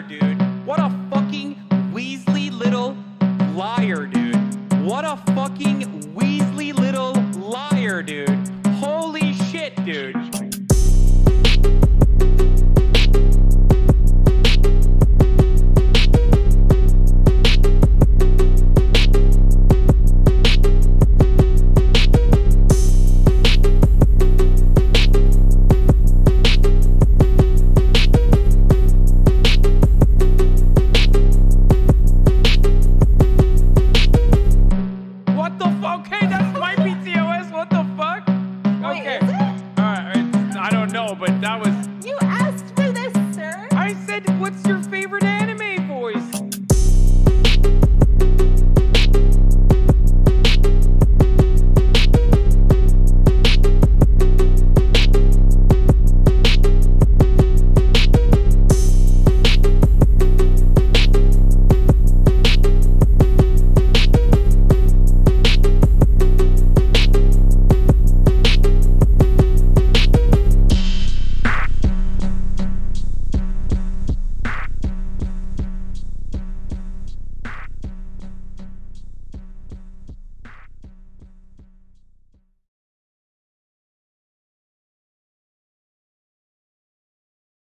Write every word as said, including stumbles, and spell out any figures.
dude. What a fucking Weasley little liar, dude. What a fucking Weasley little liar, dude. Holy shit, dude. Okay, that's my P T O S. What the fuck? Wait, Okay. is it? Uh, I don't know, but that was... You asked for this, sir. I said, what's your